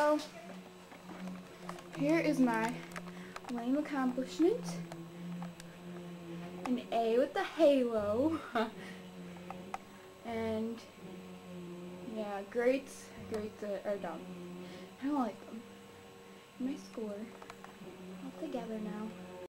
So, here is my lame accomplishment. An A with the halo. And, yeah, grades are dumb. I don't like them. My score, all together now.